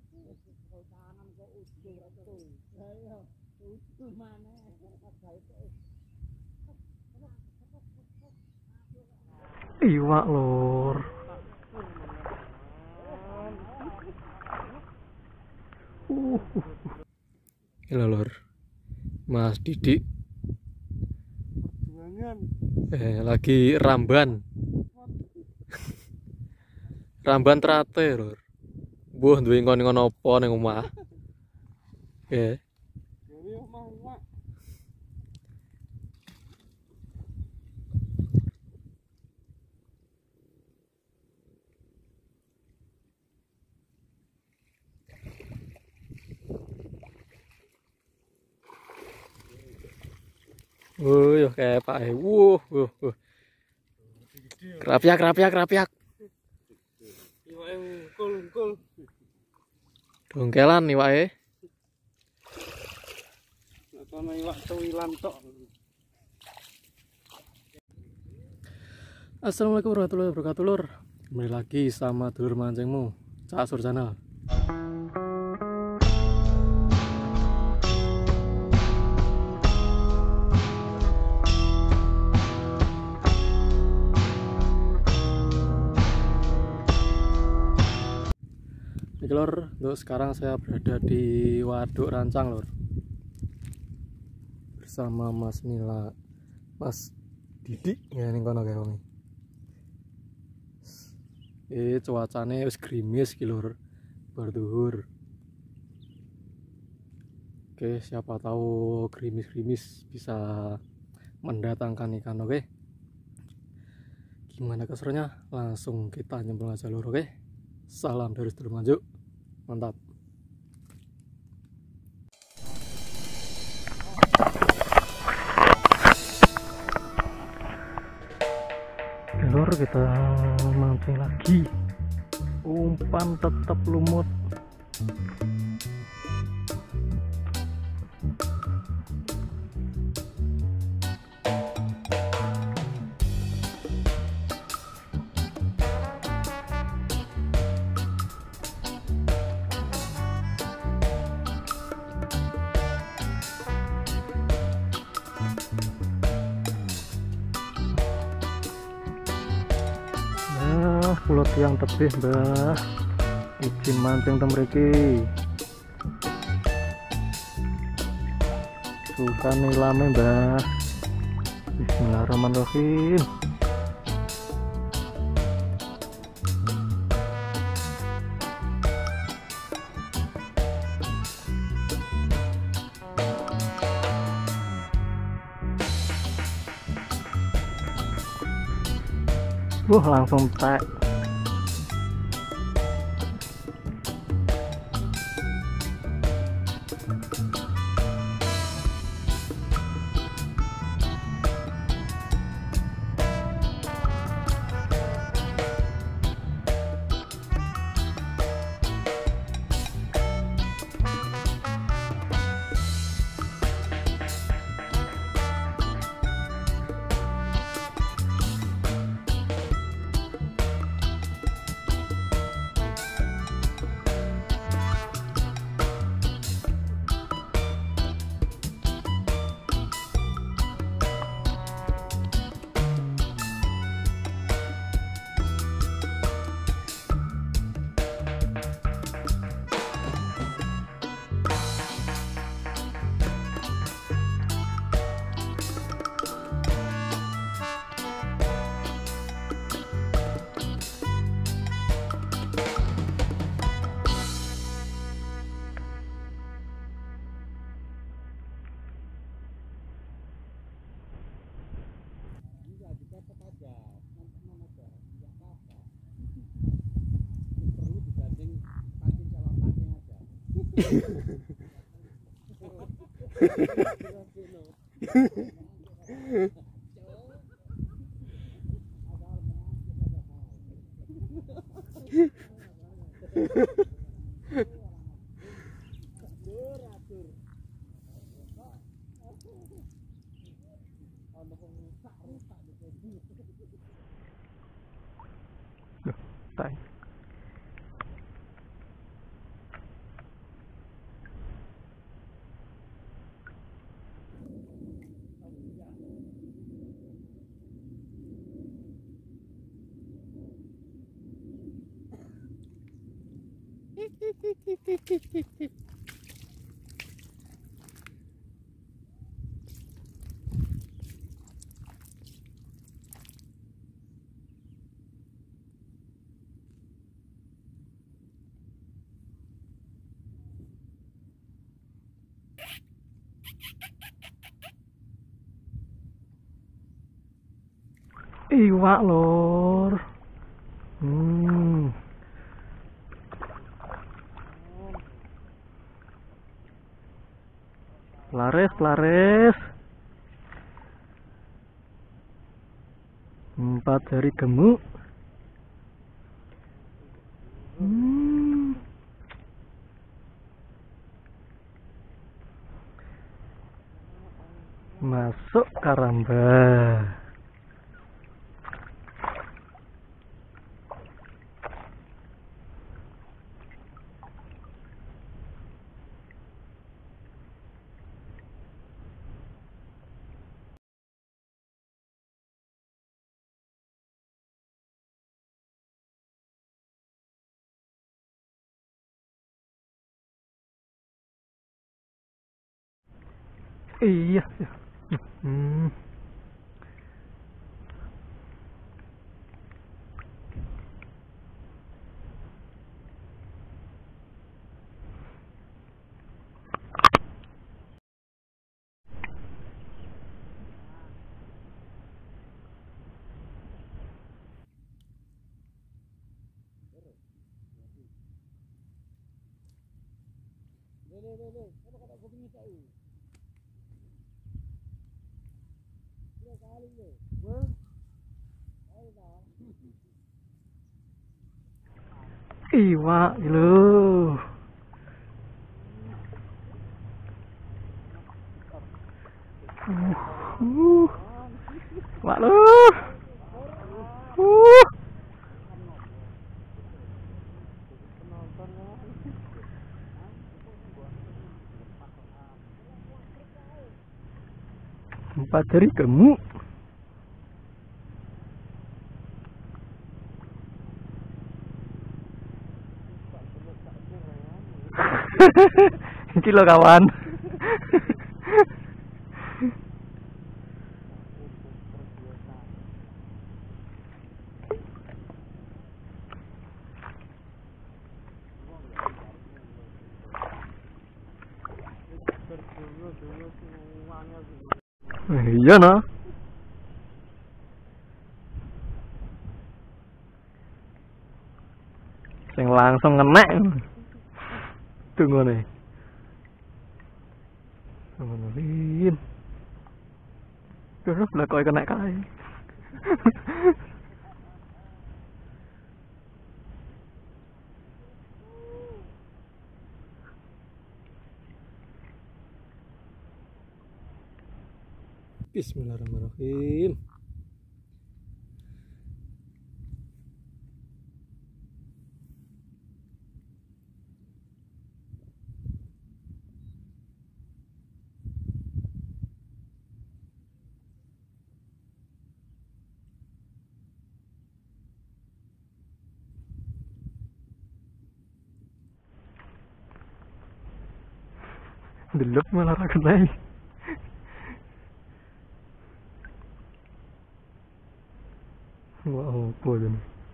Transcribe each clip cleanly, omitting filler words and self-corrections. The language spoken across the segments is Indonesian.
Iwak lur. Halo lur. Mas Didik lagi ramban. Ramban terate lur. Mbuh duwe ngon-ngon apa ning omah. Yo kayak Pak. Kerapiak. Iwake ungkul. Dongkelan iwake. Ana iwak tuwilan tok. Assalamualaikum warahmatullahi wabarakatuh lur. Kembali lagi sama dulur mancingmu, Cak Sur Channel. Oke lur, untuk sekarang saya berada di Waduk Rancang lur, bersama Mas Mila, Mas Didik ya ning kono kae wong. Cuacane wis gerimis ki lur, bar dhuwur. Oke, siapa tahu gerimis-gerimis bisa mendatangkan ikan. Oke, gimana keseruannya? Langsung kita nyemplung aja lur. Oke, salam dari sedulur manjuk, mantap. Lur, kita mancing lagi. Umpan tetap lumut. Pulau tiang tebih mbah, izin mancing temriki. Suka nilame mbah. Bismillahirrahmanirrahim. Langsung tek. Iwak lor. Laris, laris. 4 jari gemuk. Masuk karamba. Iya. Iwak lho. Wak lho. Empat jari gemuk. Iki lho kawan. Iya no. Sing langsung ngenek. Tunggu nih. Tungguin. Terus lah kau kena kai. Bismillahirrahmanirrahim. Delok malah ra kena. Wah, apa ini?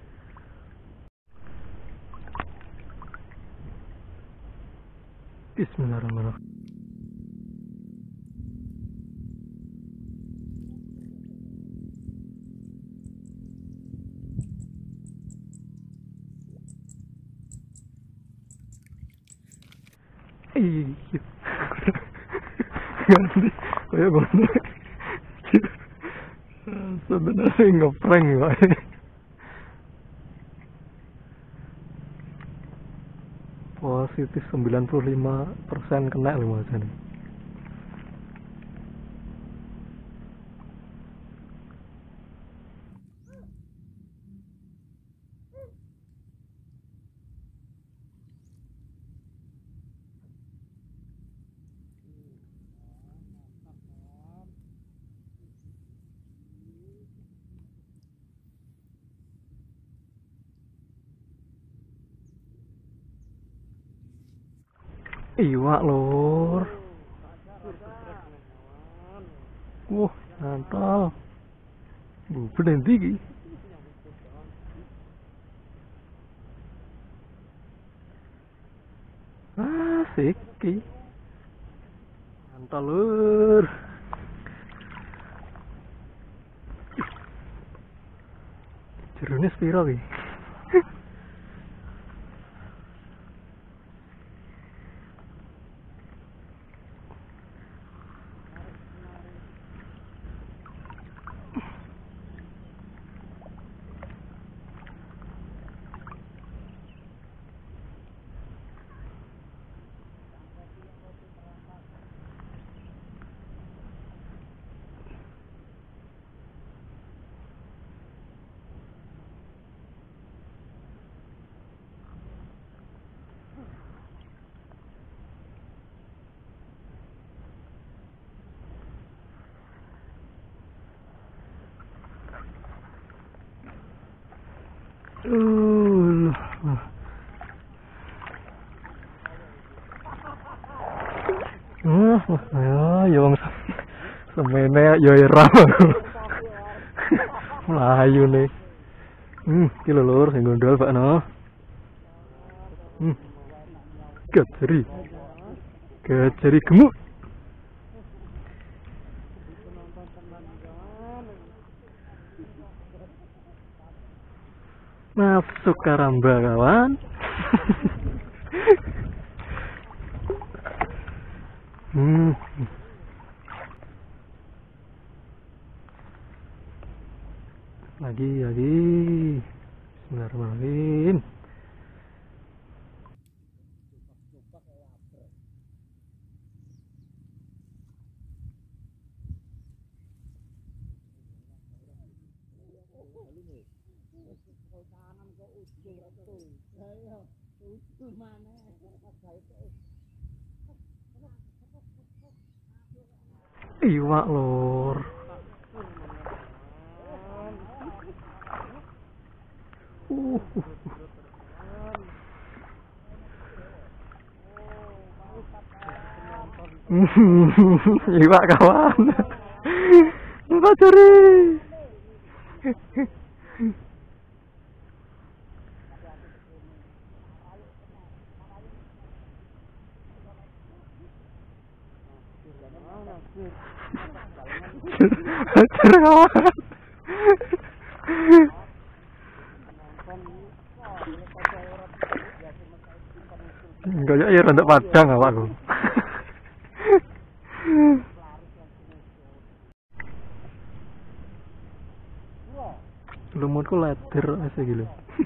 Bismillahirrahmanirrahim. Iya. Ganti kayak ngono. Sebenarnya ngeprank wae. Positif 95% kena lho Mas. Iwak lur. Wah, mantap. Bener tinggi. Asik ki. Mantap lur. Jerone spiro ki. Ya wong semene ya ira. Melayu nih. Iki lho lur sing gondol bakno. Gajari. Gajari gemuk. Masuk karamba kawan. Lagi. Bismillahirrahmanirrahim. Iwak lur. Iwak kawan. Mbak cari. Cari kawan. Kayak air untuk padang awakku. Lumutku leder asik gitu.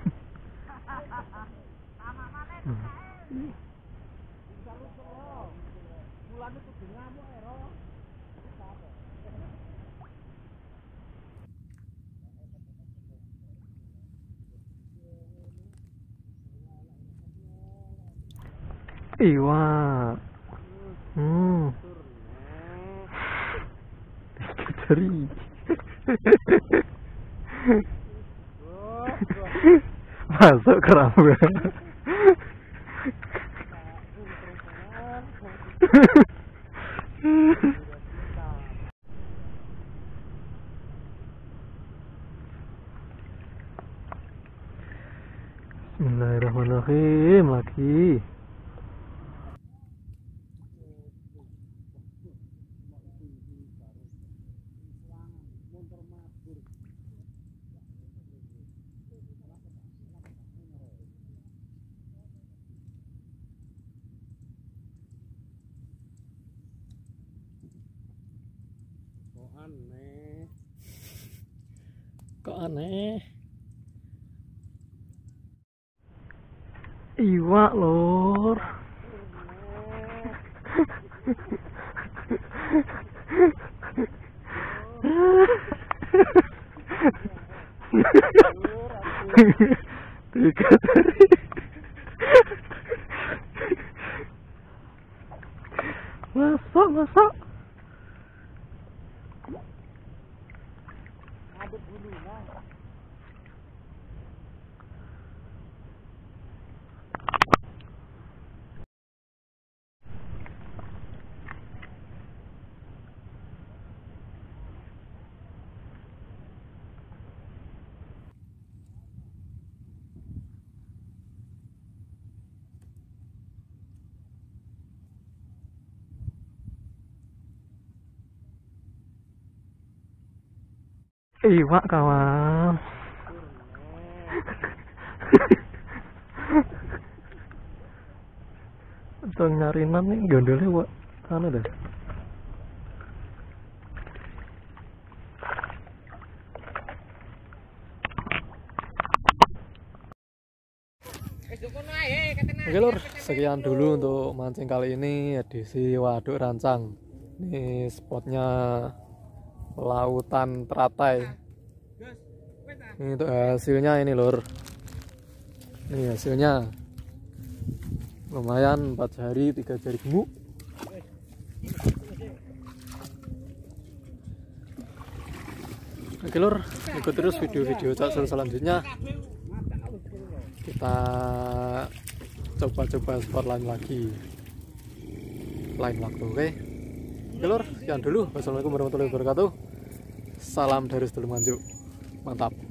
Iwak. Cari. Masuk keramba. Bismillahirrahmanirrahim lagi. Kok aneh? Iwak lor. Tiga dari. Masuk. Ada bulu nah. Iwak kawan. Untuk nyarinan nih gondolnya wak anu deh. Oke lur, sekian dulu untuk mancing kali ini edisi Waduk Rancang. Ini spotnya lautan teratai. Ini untuk hasilnya ini lur. Ini hasilnya lumayan, 4 jari 3 jari gemuk. Oke lur, ikut terus video-video Cak Sul selanjutnya. Kita coba-coba spot lain lagi lain waktu. Oke lur, sekian dulu. Wassalamualaikum warahmatullahi wabarakatuh. Salam dari Sedulur Nganjuk. Mantap.